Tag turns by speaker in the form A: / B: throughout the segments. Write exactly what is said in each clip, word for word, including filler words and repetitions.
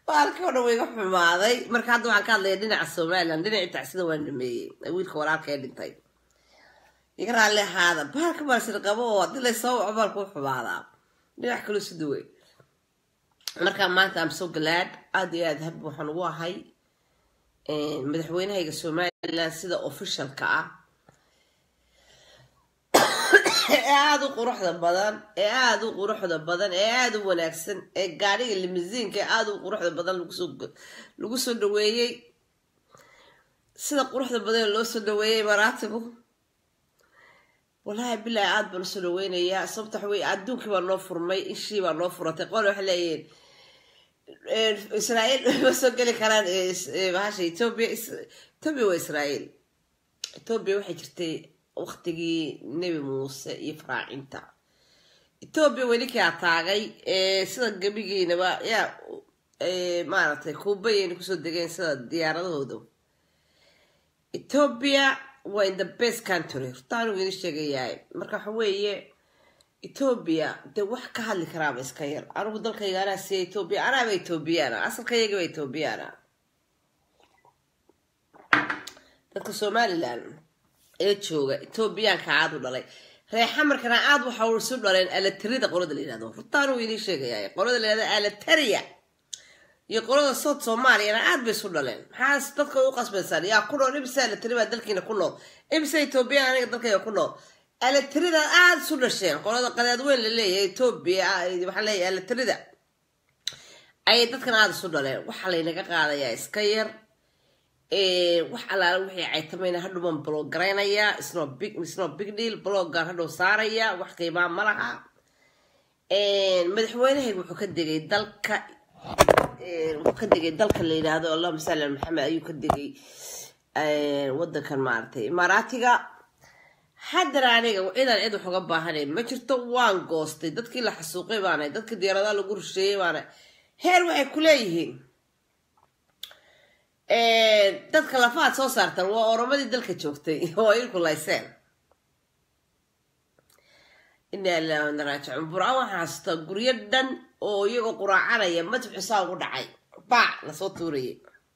A: baalkana way wax xumaaday marka hadda waxaan ka hadlayaa dhinaca Soomaaliland dhinaca tacsida waan dhameeyay wiilka walaalka ee dhintay iga raali ahaada baalka baalsir qabo oo hadii la soo baalku xumaadaa dhinac kale si duway marka maanta am so glad aad iyo aad hab waxaan ugu ahay ee madaxweynahayga Soomaaliland sida official ka ah aad u quruxda badan ee aad u quruxda badan ee aad u wanaagsan ee gaariga limousine-ka aad u quruxda badan lagu soo lagu soo dhaweeyay sida quruxda badan loo soo dhaweeyay maraatigu wallahi billahi aad baan soo dhaweynaya sababta way adduunka baa loo furmay ishii baa loo furatay qol wax leeyeen Israel ma soo gali karaan bahasha Ethiopia Ethiopia waa Israel Ethiopia waxay jirtay waqtigii Nabi Muuse iyo Faraacinta Ethiopia weli ka taagay ee sida gabigeynaba yaa ee maartay kuubayeen ku soo degeen sida diyaaradooda Ethiopia waa in the best country taan weyn sheegayay marka waxa weeye Ethiopia de wax ka hadli karaa iska yar anigu dalkayga ana si Ethiopia ana ba Ethiopiana asalkayga waa Ethiopiana dadka Somaliland ee jooga Ethiopian ka aad u dhalay reexa markana aad waxa uu soo dhaleen alatirida qolada la yiraahdo furtaan uu inii sheegayay qolada la yiraahdo alatiria iyo qolada South Soomaaliya aad bay soo dhaleen maxaa dadka u qasbaysan yaa ku nool imsa alatirida dalkiina ku nool imsa Ethiopia aniga dalkayga ku nool alatirida aad soo dhasheen qolada qadaad weyn la leeyahay Ethiopia waxa la leeyahay alatirida ay dadkan aad soo dhaleen waxa la inaga qaadayaa iska yar ee wax alaala wixii ay tamayna hadhow man blog garaynaya it's not big it's not big deal blogger hadhow saaraya wax qiimaa ma laha ee madaxweynahaygu wuxuu ka degay dalka ee wuxuu ka degay dalka la yiraahdo Allahumma salli ala Muhammad ayuu ka degay ee wadankan maartay Imaaraatiga haddana aniga ciidan cid wax uga baahanay ma jirto waan goostay dadkii la xasuuqay baanay dadkii diyaaradaha lagu rusheeyay baanay heer waxay ku leeyihiin ee dadka lafaad soo saartan waa oromadii dalka joogtay oo ay ku layseen inna la naraajic buraan waxa hasta guriyo dhan oo iyaga quraacanaya madx xisaab ugu dhacay baa la soo tuuriyay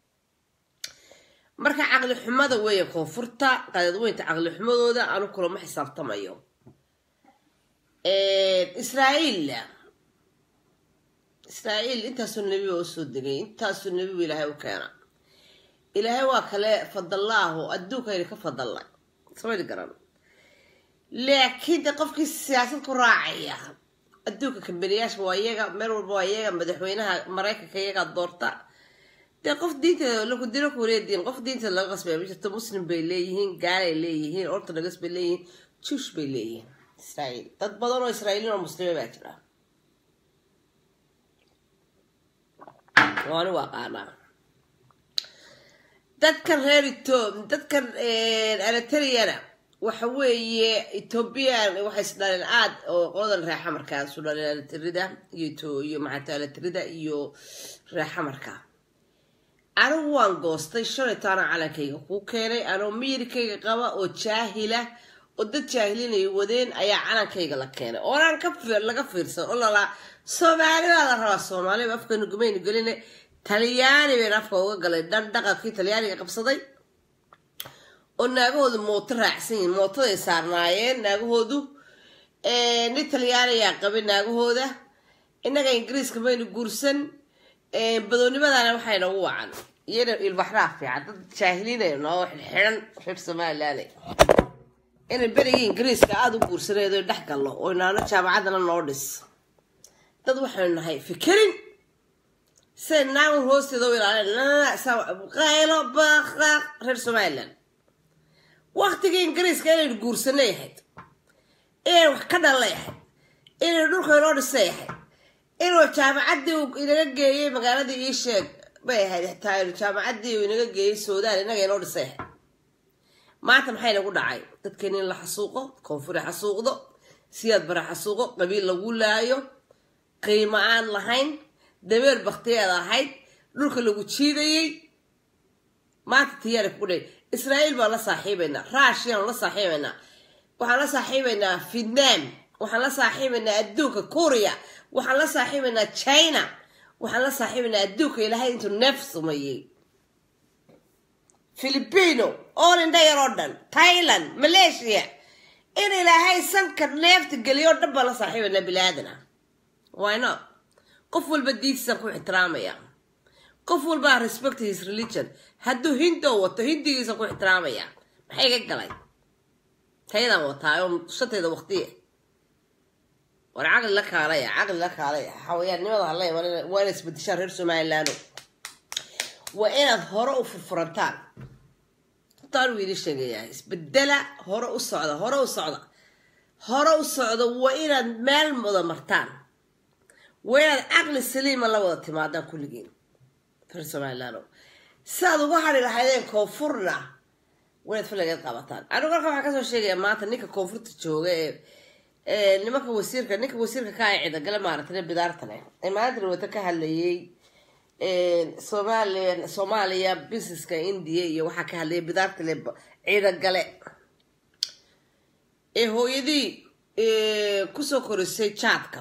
A: marka aqli xumada weeye koonfurta qadadweynta aqli xumadooda aanu kula ma xisaabtamayo ee Israa'iil Israa'iil intaasoo nabi oo soo degay intaasoo nabi Ilaahay u keenay إلهي وكله فضل الله أدوك اللي كفضل الله سوي القرن لكن تقفك السياسة كراعية أدوك كبرياش بوايجا مرور بوايجا مدحوينها مرايك كيجا الدورتا تقف دينت لو كنت لك وريد دين قف دينت اللي قص بيه مش مسلم بيليهين قال بيليهين أرثوذكس بيليهين تشوش بيليهين إسرائيل تتبادلوا إسرائيليين ومسلمين باكرة وأنا واقعنا dadkan reer Ethiopia dadkan ee alatiriyana waxa weeye Ethiopian waxay isdhaleen aad oo qodan raaxa markaa soo dhaleen alatirida iyo iyo macata alatirida iyo raaxa markaa anigu waan goostay shalay taana calankayga ku keenay anoo miirkayga qaba oo jaahila oo dad jaahilin ay wadeen ayaa calankayga la keenay oo aan ka fiir laga fiirsan oo la Soomaaliya la raba Soomaaliya afkanu gumeyn galinay Talyaani been afka uga galay dad dhaqankii Talyaaniga qabsaday oo naagahoodu mooto raacsan mootada saarnaayeen naagahoodu ee ni Talyaaniga qabay naagahooda inaga Ingiriiska baynu guursan ee badoonimadana waxay nagu wacan iyada ilbaxraa fiican dad jaahiliinay noo xiran reer Soomaaliland in bariga Ingiriiska aad u guursaneedo dhax gallo oo inaana jaamacadana noo dhis dad waxaan nahay fikirin سناو هوستي ذوي لا لا سوا قايلو باخ غير سومالان وقت كي انجليز كان يقول سنيحد ايه وكذا ليحد ايه نروح يرود السيحد ايه جامعدي وإنك جاي مقالة ايش باي هذه تاير جامعدي وإنك جاي السودان إنك يرود السيحد ما تمحين أقول دعاي تتكلين لحسوقه كونفوري حسوقه سياد برا حسوقه قبيل لقول لايو قيمة عن لهين دمير بختيار هاي لوك لو تشيدي ما تتيارك قولي إسرائيل بلا صاحبنا راشيا ولا صاحبنا وحنا صاحبنا فيتنام وحنا صاحبنا الدوك كوريا وحنا صاحبنا تشاينا waxaan la saaxiibinaa adduunka ilaahay intuu neef sumayey filipino all indhayar oo dhan thailand malaysia in ilaahay sanka neefta geliyo dhan baan la saaxiibinaa bilaadanah why not qof walba diintiisan ku ixtiraamaya qof walba respect his religion hadduu hindo wato hindigiisan ku ixtiraamaya maxay ga galay tayadaan wataa oo shanteeda waqtiye war caqli la kaalaya caqli la kaalaya xawayaannimada hallay waa inay isbedeshaan reer somalilaano waa inaad hore u furfurantaan taan wiili sheegayaa isbedela hore u socda hore u socda hore u socda waa inaad meel wada martaan waa inaad caqli saliima la wada timaadaan kulligiin reer somalilaano siaad uga hari lahaydeen koonfurna waa inaad falageed qabataan anigu halka waxaan kasoo sheegaya maanta ninka koonfurta jooga ee nimanka wasiirka ninka wasiirka ka ay cidagale maaragtay bidaarta leh ee maalintan wata ka hadlayay Soomaaliya Soomaaliya businesska India iyo waxa ka hadlayay bidaarta leh cidagale ee hooyadii ee ku soo korisay chatka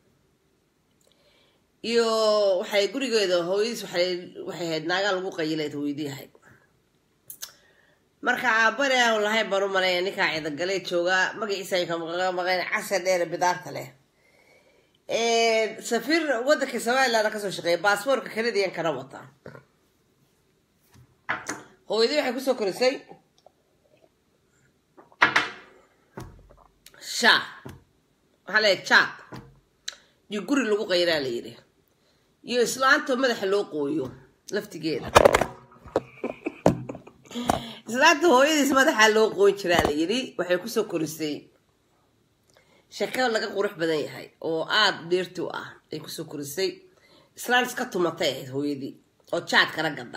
A: iyo waxay gurigeeda hooyadiis waxay waxay hayd naaga lagu qayilay hooyadii ahayd marka aabare aan lahayn baro malay ninka cidagale jooga magaciisa ay ka maqan casar dheer bidaarta leh ee safir wadanka Soomaaliland ka soo shaqeeyay baasaboorka Canadian kana wata hooyadii waxay ku soo korisay sha waxa la chat iyo guri lagu qayraa la yiri iyo islaanto madaxa loo qooyo laftigeeda islaanto hooyadiis madaxa loo qooyn jiraa la yiri waxay ku soo korisay shakal laga qurux badan yahay oo aad dheertu ah ay ku soo korisay islaan iska tumatay hooyadii oo chat kala gada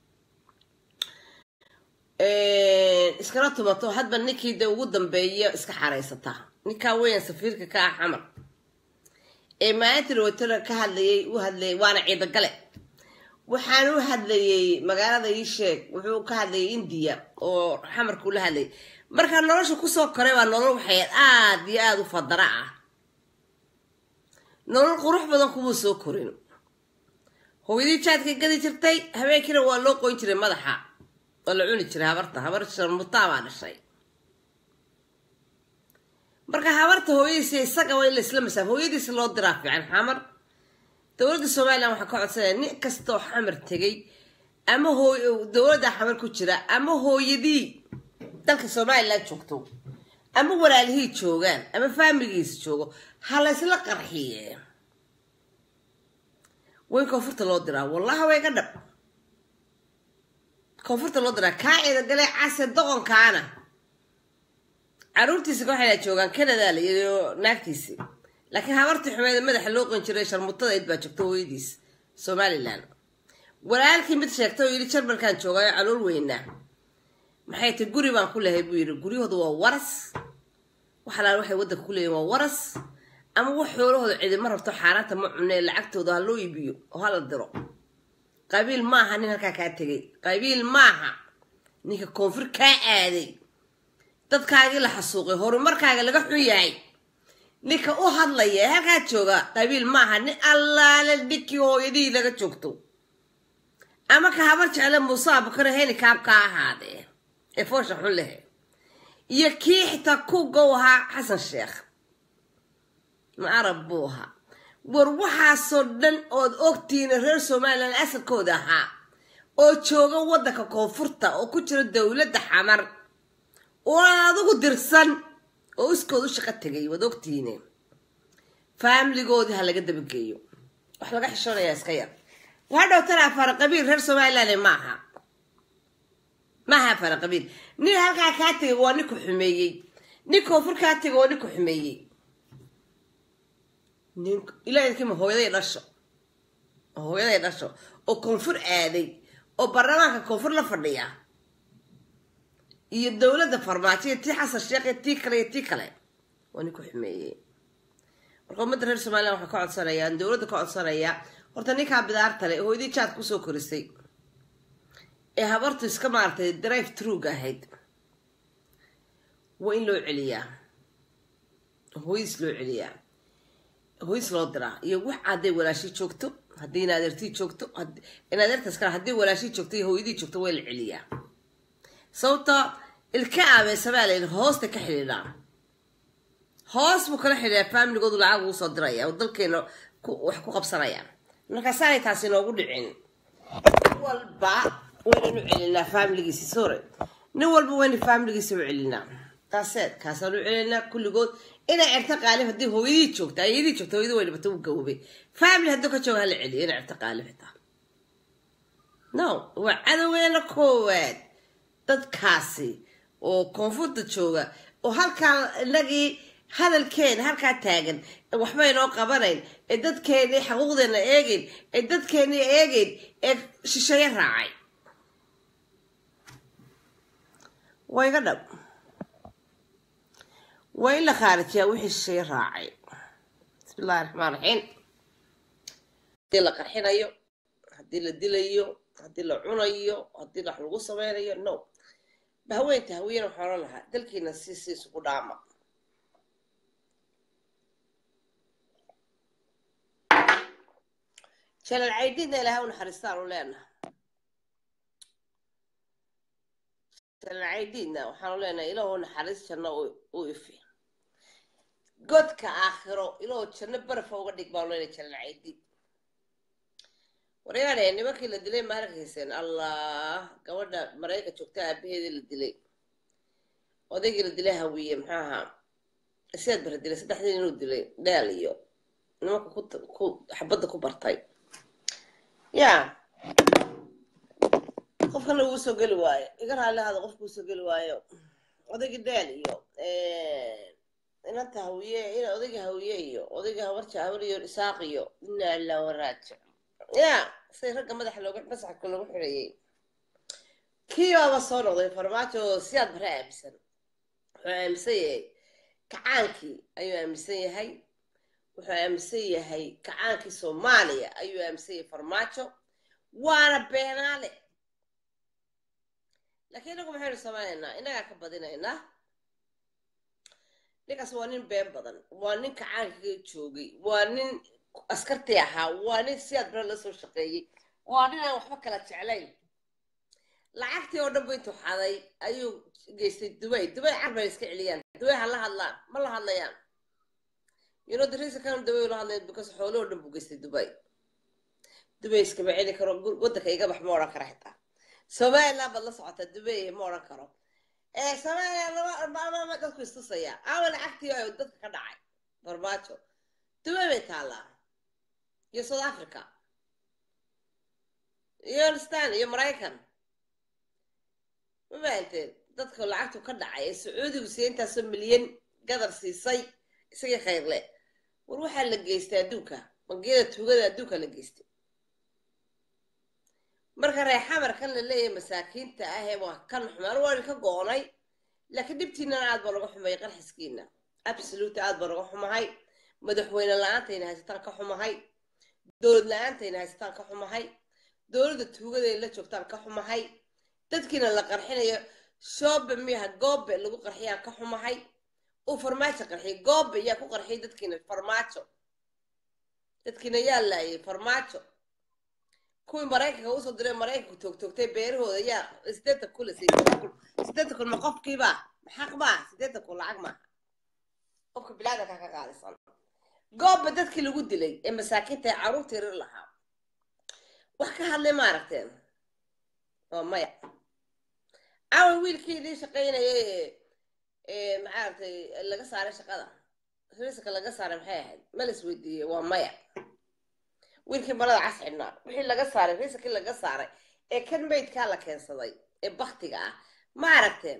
A: ee iskala tumato hadba ninkii de ugu dambeeyo iska xareysata ninka weyn safiirka ka xamar ee maalintii wata ka hadlayay u hadlayay waana cidagale waxaan u hadlayay magaalada ii sheeg wuxuu ka hadlayay India oo xamarku la hadlayay marka nolosha ku soo koray waa nolol waxay aad iyo aad u fadara ah nolol qurux badan kuma soo korin hooyadii chatka gadi jirtay habeenkina waa loo qoyn jiray madaxa oo la cuni jiray habarta habar sharmutaa baa dhashay marka habarta hooyadiisa isaga waa in la isla masaafo hooyadiisa loo diraa fiican xamar dowladda Soomaaliland waxa ka codsanaya nin kasta oo xamar tagay ama hooy dowladda xamar ku jira ama hooyadii dalka Soomaaliland joogto ama walaalihii joogan ama familigiis joogo hala isla qarxiye way koonfurta loo diraa wallahi way ka dhab koonfurta loo diraa ka ida galay casad doqonkaana caruurtiisa waxay joogan Canada iyo naagtiisa laakiin habartii xumeed madaxa loo qon jiray sharmutada id baa joogto hooyadiis Somaliland walaalkii mid sheegtay oo yiri jarmalkan joogay calool weyna maxay ta guri baan ku leeyahay buu yiri guriyooda waa waras waxa la waxay wadanka ku leeyahay waa waras ama wax xoolahooda cidi ma rabto xaaraanta ma cunay lacagtooda loo iibiyo oo hala diro qabiil maaha nin halka ka tagay qabiil maaha ninka koonfur ka aaday dadkaaga la xasuuqay horumarkaaga laga xun yahay ninka u hadlaya halka jooga qabiil maaha nin allaale dikii hooyadii laga joogto ama ka habar jecel musaab kare heli kaab ka ahaadee ee foosha xun leh iyo kii xitaa ku gowha xasan sheekh ma arabuha war waxaasoo dhan ood ogtiin reer Soomaaliland asalkooda ahaa oo jooga wadanka koonfurta oo ku jira dawladda xamar oo adigu dirsan oo iskoodu shaqo tagay wad ogtiin family-goodi ha laga dabageeyo wax laga xishoonayaa iska yar waxa dhowtana fara qabiil reer Soomaaliland maaha maaha fara qabiil nin halka ka tagay waa ninku xumeeyay nin koonfur ka tagay waa ninku xumeeyay nin ilaahay kima hooyaday dhasho hooyaday dhasho oo koonfur aaday oo barnaamijka koonfur la fadhiya iyo dawladda farmaajo tii xasan sheekh tii kale tii kale waa ninku xumeeyay marka ummadda reer Soomaaliland waxa ka codsanaya dawladda ka codsanaya horta ninka bidaarta leh hooyadii chat ku soo korisay ee habartu iska maartay drive through ahayd waa in loo celiyaa hooyis loo celiyaa hooyis loo diraa iyo wax caday walaashi joogto هدي نادرتي شوكتو هد نادرت اسكر هدي ولا شيء شوكتي هو يدي شوكتو وين العليا صوتا الكعبة سبالة الهوست كحلينا هوست بكرة حليا فاملي قدو العاب وصدرية وضل كينو وحكو قبصرية نكساني تاسينو قدو عين والبا وين نعلنا فاملي جيسي سوري نوال بوين فاملي جيسي وعلنا تاسيت كاسانو علنا كل قد إنا اعتقى عليه هدي هو يدي شوكتا يدي شوكتا ويدي وين بتوب قوبي فاملي هدوكا شوكا العلي إنا اعتقى عليه هتا نو وعدا وين كواد dadkaasi oo koonfurta jooga oo halkaa inagii hadalkeen halkaa taagan waxba inoo qabanayn ee dadkeenii xuquuqdeena eegin ee dadkeenii eegin ee shisheeye raacay way ga dhab way la khaarijiyaa wixii shisheeye raacay bismillaahi raxmaan raxiim haddii la qarxinayo haddii la dilayo haddii la cunayo haddii wax lagu sameynayo no بهوين تهوين وحرام لها دلكي نسيسي سقدامة شال العيدين لها ونحرستان ولنا شال العيدين وحرام لنا إلى هون حرس شنا ويفي قد كآخره إلى هون شنا برفا وقدك بالولين شال العيدين وريانا يعني وكي لدلي ما ركيسين الله قولنا مرايكا شوكتها بهذه لدلي وديكي لدلي هوية محاها السياد بردلي سدح دين ودلي داليو نمكو كنت حبضة كبرتاي يا قف كان وسو قلواي يقرا على هذا قف وسو قلواي وديكي داليو إيه إن أنت هوية إن وديكي هوية وديكي هورشا هوريو إساقيو إنا إلا وراجع يا سير رقم مدح لو قلت مسح كله وحريين كيوا وصلوا ضي فرماتو سياد برامسن وامسيه كعانكي ايوه امسيه هي وامسيه هي كعانكي سوماليا ايوه امسيه فرماتو وانا بينالي لكن لكم حلو سمعنا إننا كبدينا هنا لكن سوانين بين بدن وانين كعانكي تشوقي وانين أسكرتي أها وانين سياد برلس وشقي وانين أنا وحبك لا تعلين لعقتي ودبو انتو حاضي أيو جيستي دبي دبي عربة يسكي عليان دبي هلا هلا ما الله هلا يان you know the reason كانوا دبي ولا هلا because حولو ودبو جيستي دبي دبي يسكي بعيني كرو قدك يقبح مورا كرحتا سواء لا بالله صعدت دبي مورا كرو إيه سواء لا ما ما ما قصكو يستصيا أول عقتي أيو ودك كدعي برباتو دبي بيتالا يا سود أفريقيا يا ألستان يا أمريكان ما أنت dadka lacagtu ka dhacay Sacuudigu siintaas milyan gadar siisay isaga khayr leh war waxa la geystay adduunka bangeeda tuugada adduunka la geystay marka reexa markan la leeyahay masaakiinta ah ee wax kan xumar war ka goonay laakiin dibtiina aad baa lagu xumay qarxiskiina absolute aad baa lagu xumahay madaxweyne la'aantayna haystaan ka xumahay dawlad la'aantayna haystaan ka xumahay dawladda tuugada la joogtaan ka xumahay dadkiina la qarxinayo شوب ميها جوب اللي بقول قرحيان كحوم هاي وفرماتش قرحي جوب يا كو قرحي دتكين الفرماتشو دتكين يلا فرماتشو كوي مرايك هوسو دري مرايك توك توك تي بير هو يا استيت كل شيء استيت كل مقف كيبا حق با استيت كل عقمه قفك بلادك كا قالسان جوب دتكي لو دلي اما ساكنتي عروتي رير لها wax ka hadlay ma aragteen oo maya أول ويل كي ليش قينا إيه إيه معارتي اللي قصار شقدا فريسك اللي قصار محيد ملس ودي ومايا ويل كي مرض عسى النار وحين اللي قصار فريسك اللي قصار إيه كان بيت كالا كان صدي إيه بختي ما عرفتين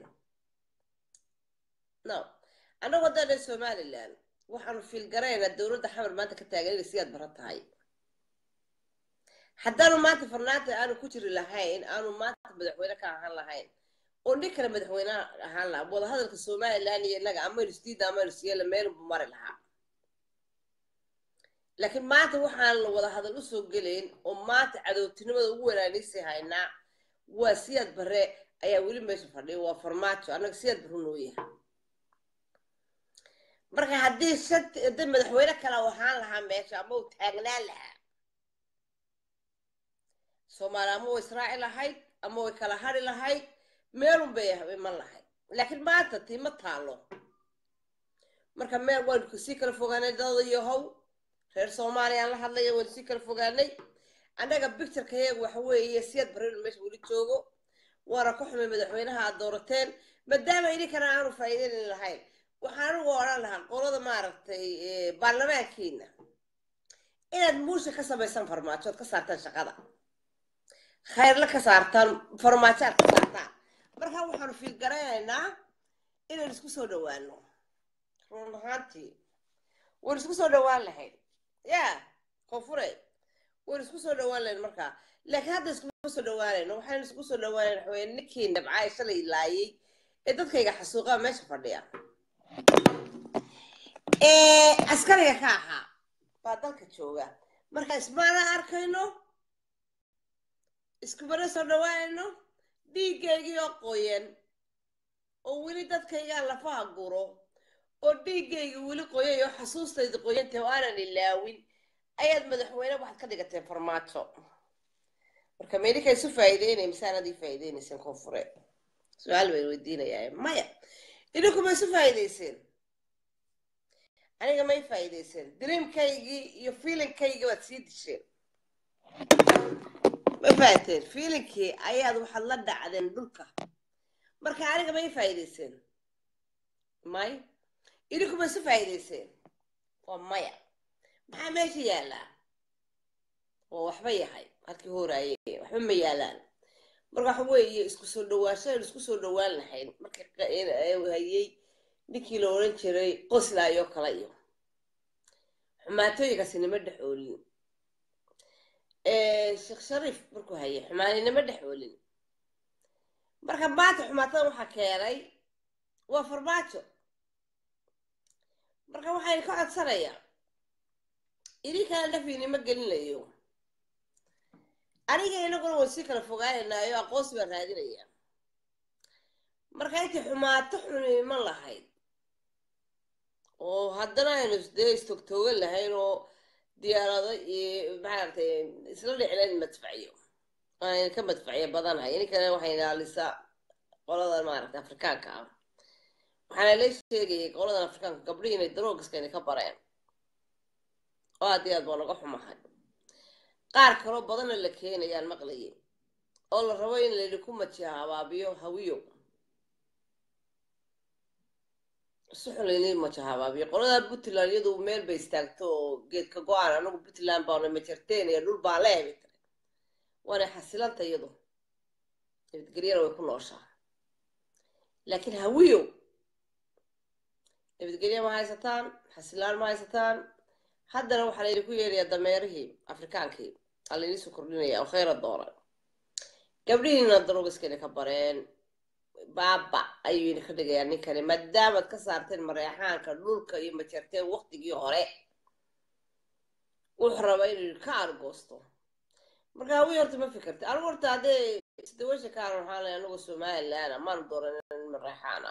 A: نو أنا وداني الصومالي الآن وحن في القرين الدورة ده حمر ما أنت كنت أقولي سياد برات هاي حتى أنا ما تفرنات أنا كتير لهين أنا ما تبدأ وين كان هالهين ونكر مدحوينا هلا وهذا هذا الصومالي اللي لقى عمل جديد عمل سيال ميل بمر لها لكن ما توحنا وهذا هذا الأسلوب قلين وما تعدوا تنمو أولا نسي هاينا وسياد بري أي ولي ما يشوفني وفرماتشو أنا سياد برونوية مركا هدي شت دم مدحوينا كلا وحنا لها ماشي أمو تاجنا لها soomaali ama way israaci lahayd ama way kala hari lahayd meelun bay iman lahayd laakiin maanta tii ma taalo marka meel waynu kasii kala fogaanay dada iyo how reer soomaaliya aan la hadlaya waynu sii kala fogaanay annaga bictureka yaga waxa weeye siyad barreenu meesha weli joogo waana ka xumay madaxweynaha aad doorateen maadaama idinkana aanu faa'iideynin lahayn waxaan anigu odhan lahaa qolada maaragtay baarlamaankiina inaad muusha ka samaysan farmaajo ood ka saartaan shaqada khayrla ka saartaan farmaajo aad ka saartaan markaa waxaanu fiilgaraynaynaa inaan isku soo dhawaano run ahaantii waan isku soo dhawaan lahayn ya koonfure waan isku soo dhawaan lahayn markaa laakiin hadda iskuma soo dhawaanayno waxaynu isku soo dhawaanayn waxaweye ninkii nabcaay shalay laayay ee dadkayga xasuuqaa meesha fadhiya ee askariga ka ahaa baa dalka jooga marka ismaana arkayno iskubana soo dhawaanayno dhiiggaygii oo qoyan oo weli dadkaygaa lafaha guro oo dhiiggayga weli qoyay oo xasuustayda qoyantay oo aanan ilaawin ayaad madaxweyne waxaad ka dhigateen farmaajo marka meydinka isu faa'iideynay misaanad ii faa'iideynayseen koonfure su-aal bayn weydiinayaa maya idinku ma isu faa'iideyseen aniga may faa'iideyseen dreamkaygii iyo feelingkaygii waad sii disheen ma faahateen feelingkii ayaad waxaad la dhacdeen dhulka marka aniga may faa'iideyseen may idinku ma isu faa'iideyseen waa maya maxaa meesha yaallaa waa waxba yahay halkii horaaye waxba ma yaalaan marka waxa weeye isku soo dhawaasho aynu isku soo dhawaan lahayn marka hayay ninkii la odhan jiray qoslaayoo kale iyo xumaatooyinkaasi nima dhex oolin sheekh shariif markuu hayay xumaani nima dhex oolin marka maanta xumaatada waxaa keenay waa farmaajo marka waxaan ka codsanayaa idinkana dhafiinima gelinayo aniga inaguna waan sii kala fogaanaynayo aqoonsi baan raadinaya marka intii xumaato xuni iman lahayd oo haddana aynu dee istogtoogan lahayn oo diyaarado iyo maaragtay isla dhicleen madfacyo aan ka madfacyo badanahay ininkana waxay ilaalisaa qoladan maaragtay afrikaanka ah waxaana la sheegayay qoladan afrikaanka gabdhihii inay daroogiska inay ka bareen oo aad iyo aad baa naga xumahay qaar kaloo badanna la keenayaan maqlayay oo la rabo in laydinku majiha habaabiyo hawiyo suxun laydin majiha habaabiyo qolada puntland iyadu meel bay istaagto oo geedka go-aan anagu puntland baana majarteen iyo dhul baan leebi tare waana xasilanta iyadu nabadgelyana way ku nooshaa laakiin hawiyo nabadgelya ma haysataan xasilaan ma haysataan haddana waxaa laydinku yeerayaa dameerihii afrikaankii aa laydiisu kordhinaya oo khayra dooran gabdhihiina daroogiskayna ka bareen baaba ayuu idinka dhigayaa ninkani maadaamaad ka saarteen mareexaanka dhulka iyo majarteen waktigii hore wuxuu rabaa inuu ka argoosto marka hawii horta ma fikirta anigu horta haddee sidawasha kaan waxaan lay anagu somalilan maanu dooran in mareexaana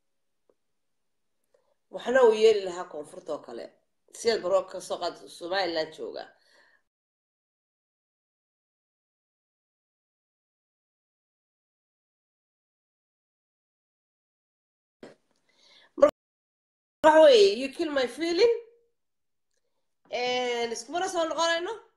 A: waxna uu yeeli lahaa koonfurta oo kale siyaad baroo ka soo qaad somaliland jooga waxa weeye you kill my feeling iskumana soo noqonayno